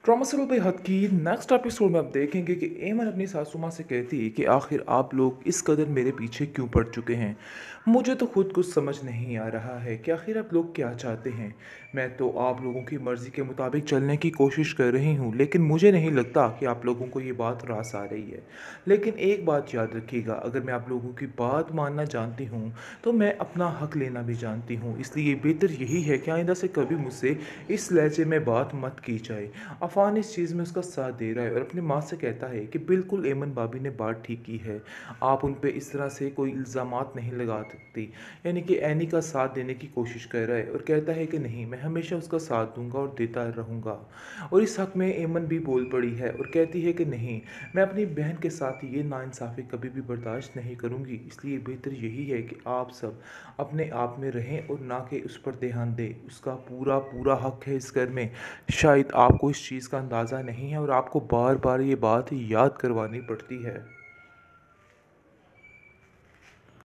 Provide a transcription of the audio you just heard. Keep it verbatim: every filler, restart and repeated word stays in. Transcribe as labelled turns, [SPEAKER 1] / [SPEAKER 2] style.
[SPEAKER 1] Drama serial बेहद की next episode में आप देखेंगे कि एमन अपनी सासू माँ से कहती है कि आखिर आप लोग इस कदर मेरे पीछे क्यों पड़ चुके हैं। मुझे तो खुद कुछ समझ नहीं आ रहा है कि आखिर आप लोग क्या चाहते हैं। मैं तो आप लोगों की मर्ज़ी के मुताबिक चलने की कोशिश कर रही हूँ, लेकिन मुझे नहीं लगता कि आप लोगों को ये बात रास आ रही है। लेकिन एक बात याद रखिएगा, अगर मैं आप लोगों की बात मानना जानती हूँ तो मैं अपना हक लेना भी जानती हूँ। इसलिए बेहतर यही है कि आइंदा से कभी मुझसे इस लहजे में बात मत की जाए। अफ़ान इस चीज़ में उसका साथ दे रहा है और अपनी माँ से कहता है कि बिल्कुल एमन भाभी ने बात ठीक की है। आप उन पे इस तरह से कोई इल्ज़ामात नहीं लगा सकती। यानी कि एनी का साथ देने की कोशिश कर रहा है और कहता है कि नहीं, मैं हमेशा उसका साथ दूँगा और देता रहूँगा। और इस हक़ में एमन भी बोल पड़ी है और कहती है कि नहीं, मैं अपनी बहन के साथ ये नाइंसाफ़ी कभी भी बर्दाश्त नहीं करूँगी। इसलिए बेहतर यही है कि आप सब अपने आप में रहें और ना कि उस पर ध्यान दें। उसका पूरा पूरा हक़ है इस घर में। शायद आपको इस चीज़ का अंदाज़ा नहीं है और आपको बार-बार ये बात याद करवानी पड़ती है।